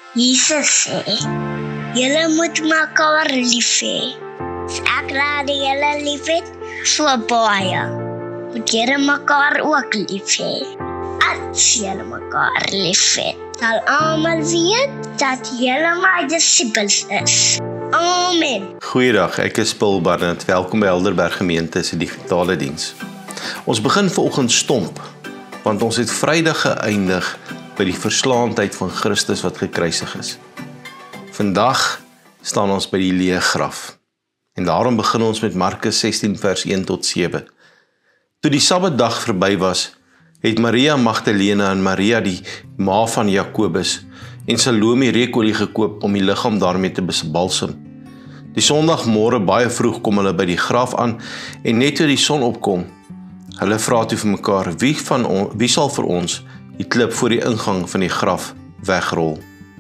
Jesus sê, julle moet mekaar lief hê. As ek raad julle lief het, so baie, moet julle mekaar ook lief hê. As julle mekaar lief het, sal almal weet dat julle my disippels is. Amen. Goeiedag, ek is Paul Barnett. Welkom by Helderberg Gemeente se digitale diens. Ons begin vanoggend stomp, want ons het Vrydag geëindig by die verslaandheid van Christus wat gekruisig is. Vandag staan ons by die leë graf. En daarom begin ons met Markus 16 vers 1 tot 7. Toe die Sabbatdag verby was, het Maria Magdalena en Maria die ma van Jakobus en Salome reukolie gekoop om die liggaam daarmee te bebalsem. Die Sondagmôre baie vroeg kom hulle by die graf aan en net toe die son opkom, hulle vra toe vir mekaar, wie sal vir ons die klip voor die ingang van die graf wegrol?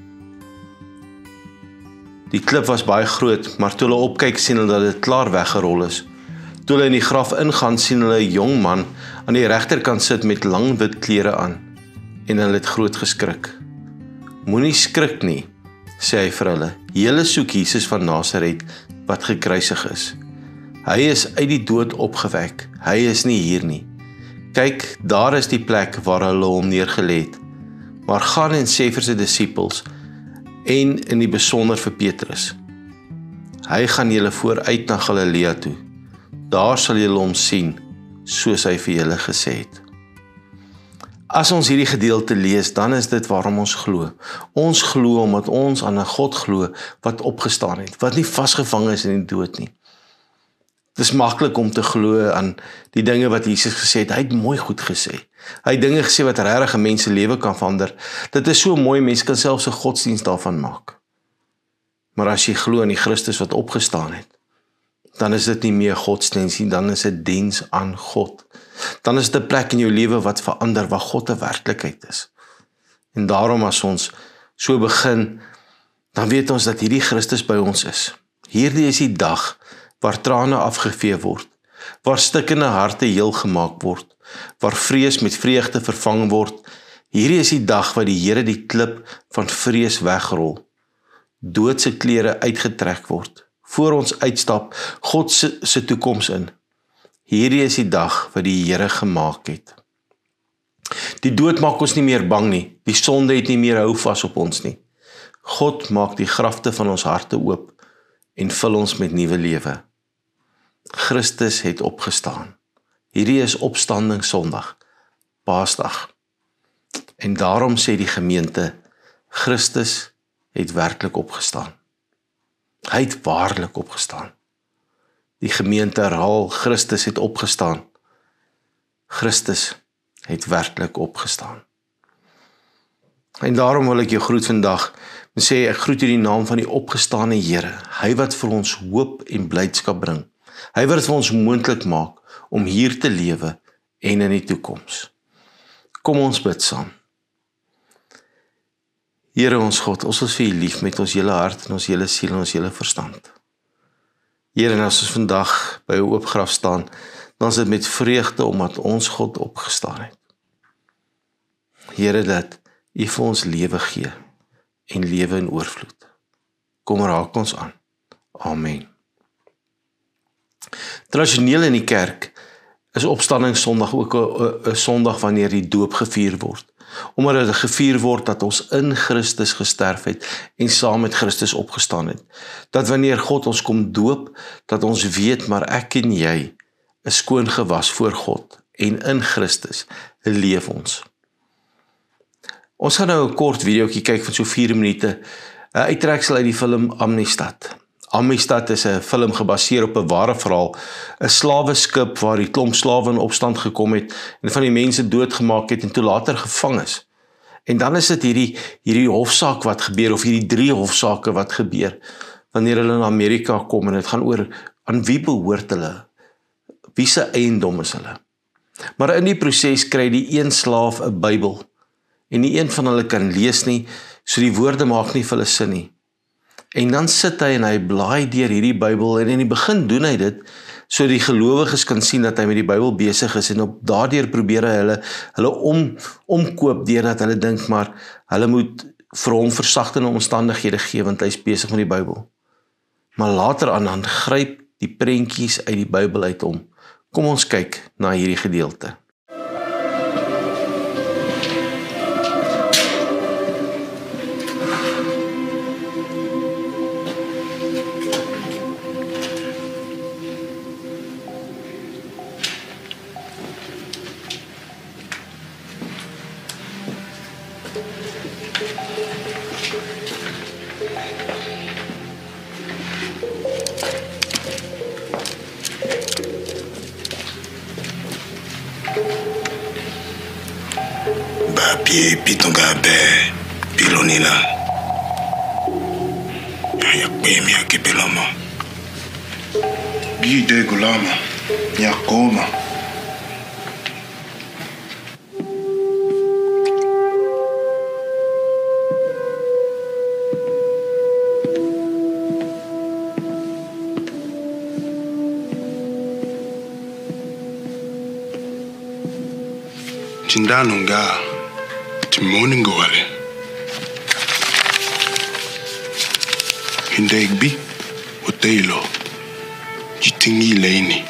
Die klip was baie groot, maar toe hulle opkyk sien hulle dat dit klaar weggerol is. Toe hulle in die graf ingaan, sien hulle 'n jong man aan die regterkant sit met lang wit klere aan en hulle het groot geskrik. Moenie skrik nie, sê hy vir hulle. Julle soek Jesus van Nasaret wat gekruisig is. Hy is uit die dood opgewek. Hy is nie hier nie. Kyk, daar is die plek waar hulle hom neergelê het. Maar gaan en sê vir sy disippels en in die besonder vir Petrus. Hy gaan julle vooruit na Galilea toe. Daar sal julle hom sien, soos hy vir julle gesê het. As ons hierdie gedeelte lees, dan is dit waarom ons glo. Ons glo omdat ons aan 'n God glo wat opgestaan het, wat nie vasgevang is in die dood nie. Het is maklik om te glo aan die dinge wat Jesus gesê het. Hy het mooi goed gesê. Hy het dinge gesê wat regtig 'n mens se lewe kan verander. Dit is so mooi, mense kan selfs 'n godsdienst daarvan maak. Maar as jy glo in die Christus wat opgestaan het, dan is dit nie meer godsdienst nie, dan is dit diens aan God. Dan is dit 'n plek in jou lewe wat verander, waar God 'n werklikheid is. En daarom as ons so begin, dan weet ons dat hierdie Christus by ons is. Hierdie is die dag waar trane afgevee word, waar stikkende harte heel gemaak word, waar vrees met vreugde vervang word. Hierdie is die dag waar die Here die klip van vrees wegrol, doodse klere uitgetrek word, voor ons uitstap God se toekoms in. Hierdie is die dag wat die Here gemaak het. Die dood maak ons nie meer bang nie, die sonde het nie meer hou vas op ons nie. God maak die grafte van ons harte oop en vul ons met nuwe lewe. Christus het opgestaan. Hierdie is opstanding Sondag, Paasdag. En daarom sê die gemeente, Christus het werklik opgestaan. Hy het waarlik opgestaan. Die gemeente herhaal, Christus het opgestaan. Christus het werklik opgestaan. En daarom wil ek jou groet vandag, en sê ek groet in die naam van die opgestane Here, hy wat vir ons hoop en blydskap bring. Hy wat vir ons moontlik maak om hier te lewe en in die toekoms. Kom ons bid saam. Here ons God, ons is vir U lief met ons hele hart en ons hele siel en ons hele verstand. Here, en as ons vandag by 'n oop graf staan, dan is dit met vreugde omdat ons God opgestaan het. Here, dat U vir ons lewe gee en lewe in oorvloed. Kom raak ons aan. Amen. Tradisioneel in die kerk is opstanding Sondag ook 'n Sondag wanneer die doop gevier word. Omdat dit gevier word dat ons in Christus gesterf het en saam met Christus opgestaan het. Dat wanneer God ons kom doop, dat ons weet, maar ek en jy is skoon gewas voor God en in Christus leef ons. Ons gaan nou 'n kort videoetjie kyk van so 4 minute, 'n uittreksel uit die film Amistad. Amistad is 'n film gebaseer op 'n ware verhaal, 'n slaweskip waar die klomp slawe in opstand gekom het en van die mense doodgemaak het en toe later gevang is. En dan is dit hierdie hofsaak wat gebeur, of hierdie 3 hofsaake wat gebeur, wanneer hulle in Amerika kom en dit gaan oor, aan wie behoort hulle? Wie se eiendom is hulle? Maar in die proses kry die een slaaf 'n Bybel, en nie een van hulle kan lees nie, so die woorde maak nie vir hulle sin nie. En dan sit hy en hy blaai deur hierdie Bybel en in die begin doen hy dit so die gelowiges kan sien dat hy met die Bybel besig is en daardeur probeer hy hulle omkoop deurdat hulle dink maar hulle moet vir hom versagtende omstandighede gee, want hy is besig met die Bybel. Maar later aan dan gryp die prentjies uit die Bybel uit hom. Kom ons kyk na hierdie gedeelte. Pie pitonga be pilonina ya kwemi ya kipelama bi de gulama ya koma Chindanunga Timoningo wale Hindegbi Otelo Jitingi Laini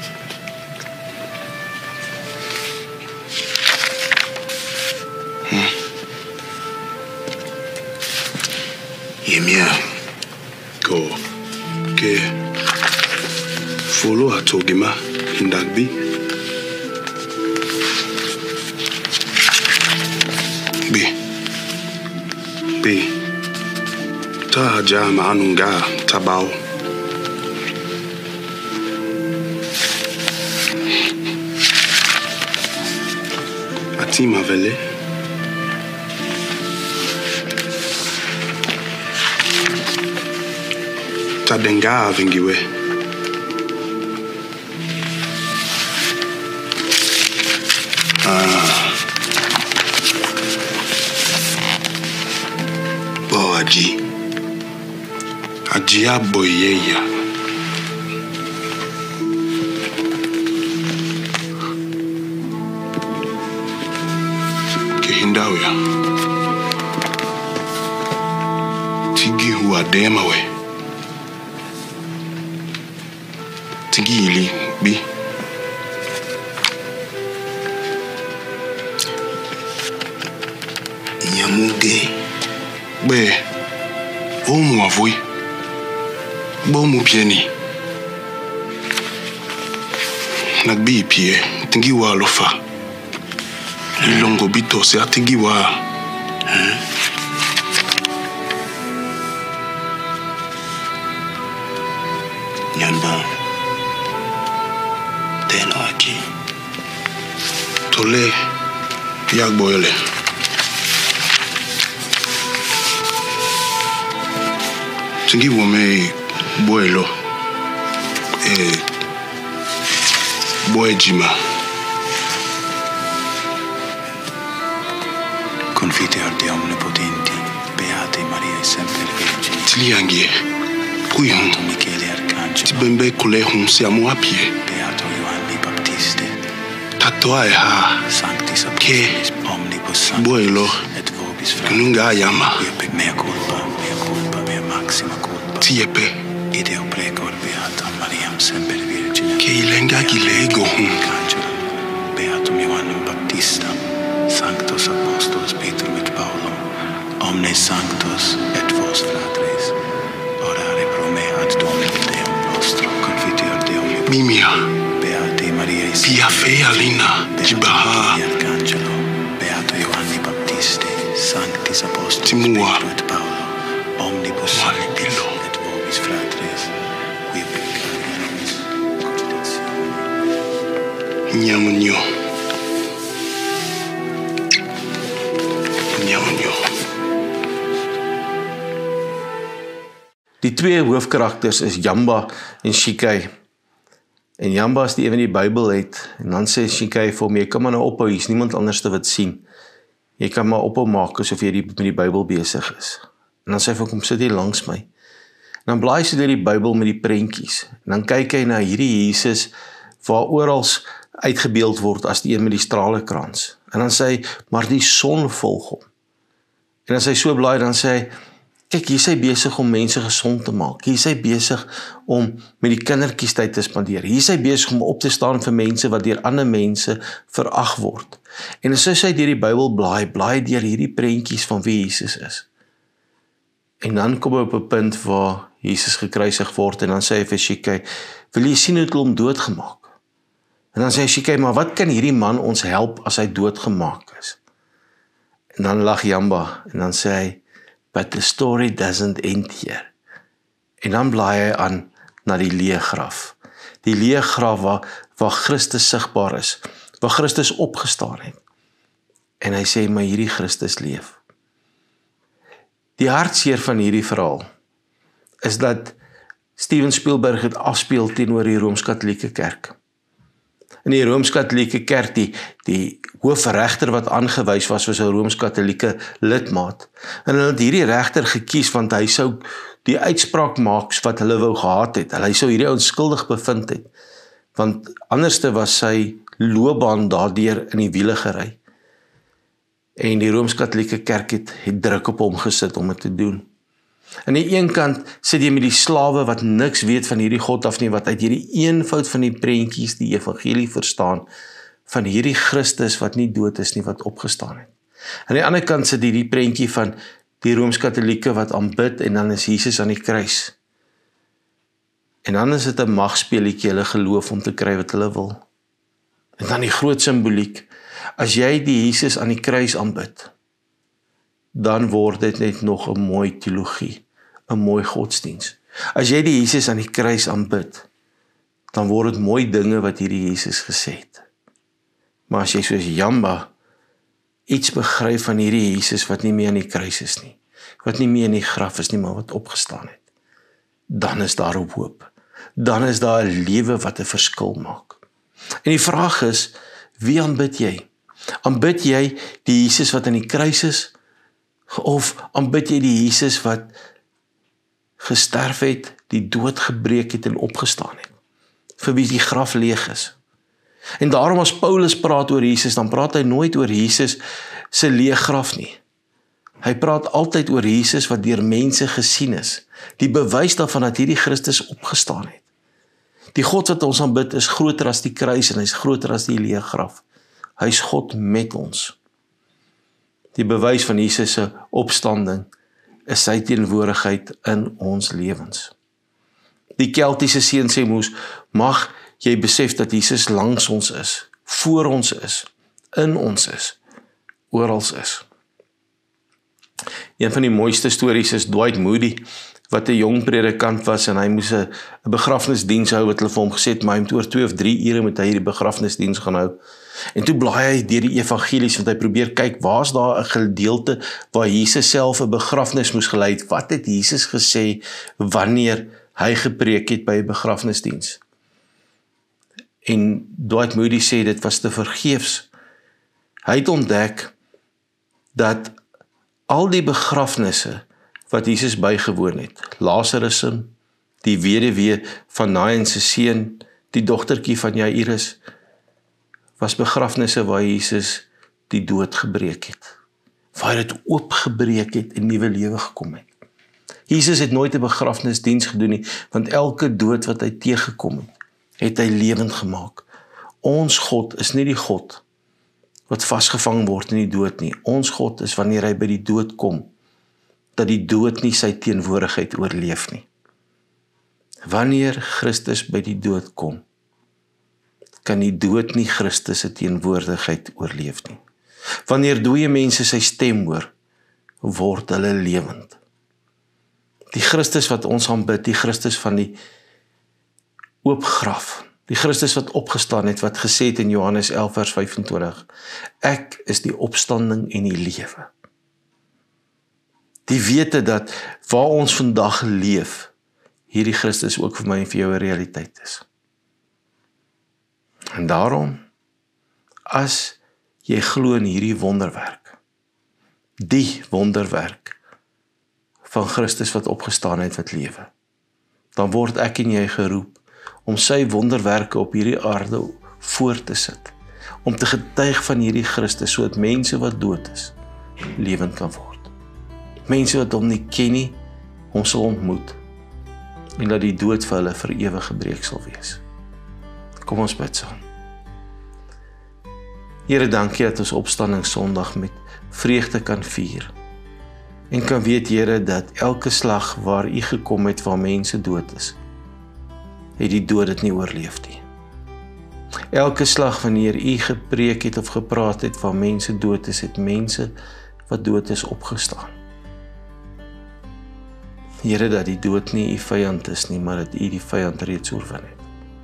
Yemia Go Ke Follow Hatogima Hindagbi B Ta jama anunga tabao Atima vele Tadenga vingiwe Ajia boyeya Kehindawya Tigi huwa dema we Tigi ili bi Nyamuge Be Omu avui Bomu pieni Nagbi pie Tingiwa lofa Lilongo bito se atingiwa Nyamba Teno aki Tole Yagboyele Tingi wome Boelo Boejima Confiteor di Omnipotenti, Beate Maria sempre Vergine. Tiliangie Kuihun Beato Michele Arcangelo. Tibembe kulehun siamo apie Beato Ioanni Baptiste. Tatoa ha Sanctis Che Apostolis Omnibus Sanctus Boelo et vobis fratres. Kununga yama Mea culpa, mea maxima culpa. Tiepe Ideo precor Beata Mariam sempre Virgine. Che ilenga gilego Arcangelo. Beatum Ioannem Baptista. Sanctos Apostolos Petrum et Paulum. Omnes sanctos et vos fratres. Orare pro me ad Domino Deum nostro. Confiteor Deum. Mimia Beate Maria Pia fe alina Jibaha Arcangelo. Beato Ioanni Baptiste. Sanctis Apostolos Timua. Petrum et Paulum. Omnibus sanctis et vobis fratres. Qui peccariamis cogitatione. Nyamunyo Die twee hoofkarakters is Jamba en Shikai. En Jamba is die een wat die Bybel het. En dan sê Shikai vir hom, jy kan maar nou ophou, hier is niemand anders te wat sien. Jy kan maar ophou maak asof jy met die Bybel besig is. En dan sê hy vir hom, kom sit hier langs my. En dan blaai sy deur die Bybel met die prentjies. En dan kyk hy na hierdie Jesus waar oral uitgebeeld word as die een met die stralekrans. En dan sê hy, maar die son volg hom. En as hy so blaai, dan sê hy, kyk, hier is hy besig om mense gesond te maak. Hier is hy besig om met die kindertjies tyd te spandeer. Hier is hy besig om op te staan vir mense wat deur ander mense verag word. En as hy deur die Bybel blaai deur hierdie prentjies van wie Jesus is. En dan kom hy op 'n punt waar Jesus gekruisig word en dan sê hy vir Shikai, wil jy sien hoe het hulle hom doodgemaak? En dan sê Shikai, maar wat kan hierdie man ons help as hy doodgemaak is? En dan lag Jamba en dan sê hy, but the story doesn't end here. En dan blaai hy aan na die leë graf. Die leë graf waar Christus sigbaar is, waar Christus opgestaan het. En hy sê, maar hierdie Christus leef. Die hartseer van hierdie verhaal is dat Steven Spielberg het afspeel teenoor die Rooms-Katolieke Kerk. In die Rooms-Katolieke Kerk, die hoofregter wat aangewys was 'n Rooms-Katolieke lidmaat. En hulle het hierdie regter gekies want hy sou die uitspraak maak wat hulle wou gehad het. Hy sou hierdie ouens skuldig bevind het. Want anderste was sy loopbaan daardeur in die wiele gery. En die Rooms-Katolieke Kerk het druk op hom gesit om dit te doen. Aan die een kant sit jy met die slawe wat niks weet van hierdie God af nie, wat uit hierdie eenvoud van die prentjies die evangelie verstaan, van hierdie Christus wat nie dood is nie, wat opgestaan het. Aan die ander kant sit hierdie prentjie van die Rooms-Katolieke wat aanbid en dan is Jesus aan die kruis. En dan is dit 'n magspeletjie, hulle geloof om te kry wat hulle wil. En dan die groot simboliek, as jy die Jesus aan die kruis aanbid, dan word dit net nog 'n mooi teologie, 'n mooi godsdiens. As jy die Jesus aan die kruis aanbid, dan word dit mooi dinge wat hierdie Jesus gesê het. Maar as jy soos Jamba iets begryp van hierdie Jesus wat nie meer aan die kruis is nie, wat nie meer in die graf is nie, maar wat opgestaan het, dan is daar hoop. Dan is daar 'n lewe wat 'n verskil maak. En die vraag is, wie aanbid jy? Aanbid jy die Jesus wat aan die kruis is, of aanbid jy die Jesus wat gesterf het, die dood gebreek het en opgestaan het, vir wie die graf leeg is? En daarom as Paulus praat oor Jesus, dan praat hy nooit oor Jesus se leë graf nie. Hy praat altyd oor Jesus wat deur mense gesien is, die bewys daarvan dat hierdie Christus opgestaan het. Die God wat ons aanbid is groter as die kruis en hy is groter as die leë graf. Hy is God met ons. Die bewys van Jesus se opstanding is sy teenwoordigheid in ons lewens. Die Keltiese seun sê moes, mag jy besef dat Jesus langs ons is, voor ons is, in ons is, oral is. Een van die mooiste stories is Dwight Moody, wat 'n jong predikant was en hy moes 'n begrafnisdiens hou wat hulle vir hom gesê het, maar hy moet oor 2 of 3 ure met hy die begrafnisdiens gaan hou. En toe blaai hy deur die evangelies, want hy probeer kyk, waar is daar 'n gedeelte waar Jesus self 'n begrafnis moes gelei het? Wat het Jesus gesê wanneer hy gepreek het by 'n begrafnisdiens? En Dwight Moody sê dit was te vergeefs. Hy het ontdek dat al die begrafnisse wat Jesus bygewoon het, Lazarus, die weduwee van Nain se seun, die dogtertjie van Jairus, was begrafnisse waar Jesus die dood gebreek het, waar hy dit oopgebreek het en nuwe lewe gekom het. Jesus het nooit 'n begrafnisdiens gedoen nie, want elke dood wat hy teëgekom het, het hy lewend gemaak. Ons God is nie die God wat vasgevang word in die dood nie. Ons God is wanneer hy by die dood kom, dat die dood nie sy teenwoordigheid oorleef nie. Wanneer Christus by die dood kom, kan die dood nie Christus se teenwoordigheid oorleef nie. Wanneer dooie mense sy stem hoor, word hulle lewend. Die Christus wat ons aanbid, die Christus van die oop graf, die Christus wat opgestaan het, wat gesê het in Johannes 11 vers 25, ek is die opstanding en die lewe. Die wete dat waar ons vandag leef, hierdie Christus ook vir my en vir jou 'n realiteit is. En daarom, as jy glo in hierdie wonderwerk, die wonderwerk van Christus wat opgestaan het wat lewe, dan word ek en jy geroep om sy wonderwerke op hierdie aarde voor te sit, om te getuig van hierdie Christus, sodat mense wat dood is, lewend kan word. mense wat hom nie ken nie, hom sal ontmoet, en dat die dood vir hulle vir ewig gebreek sal wees. Kom ons bid saam. Here, dankie dat ons opstanding Sondag met vreugde kan vier, en kan weet, Here, dat elke slag waar U gekom het waar mense dood is, het die dood dit nie oorleef nie. Elke slag wanneer U gepreek het of gepraat het waar mense dood is, het mense wat dood is opgestaan. Here, dat die dood nie U vyand is nie, maar dat U die vyand reeds oorwin het.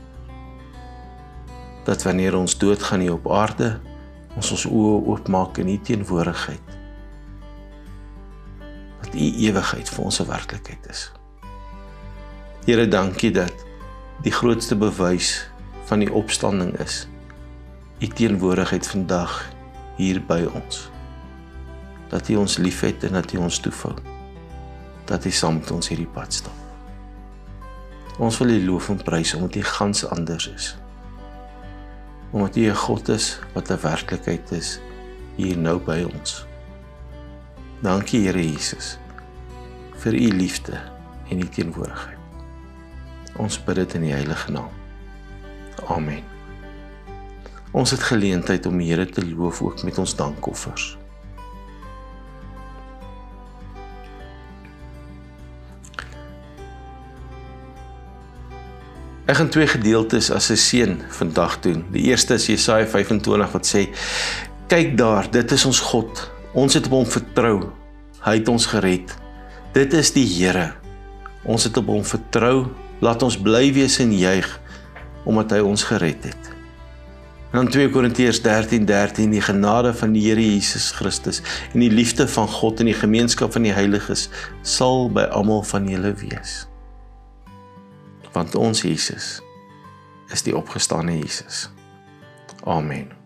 Dat wanneer ons doodgaan hier op aarde, ons oë oopmaak in U teenwoordigheid, dat U ewigheid vir ons 'n werklikheid is. Here, dankie dat die grootste bewys van die opstanding is U teenwoordigheid vandag hier by ons. Dat U ons liefhet en dat U ons toevou. Dat U saam met ons hierdie pad stap. Ons wil U loof en prys omdat U gans anders is. Omdat U 'n God is wat 'n werklikheid is hier nou by ons. Dankie, Here Jesus, vir U liefde en U teenwoordigheid. Ons bid dit in die heilige naam. Amen. Ons het geleentheid om die Here te loof ook met ons dankoffers. Ek gaan 2 gedeeltes as 'n seën vandag doen. Die eerste is Jesaja 25 wat sê, kyk daar, dit is ons God. Ons het op hom vertrou. Hy het ons gered. Dit is die Here. Ons het op hom vertrou. Laat ons bly wees en juig, omdat hy ons gered het. En dan 2 Korintiërs 13:13, die genade van die Here Jesus Christus en die liefde van God en die gemeenskap van die heiliges sal by almal van julle wees. Want ons Jesus is die opgestane Jesus. Amen.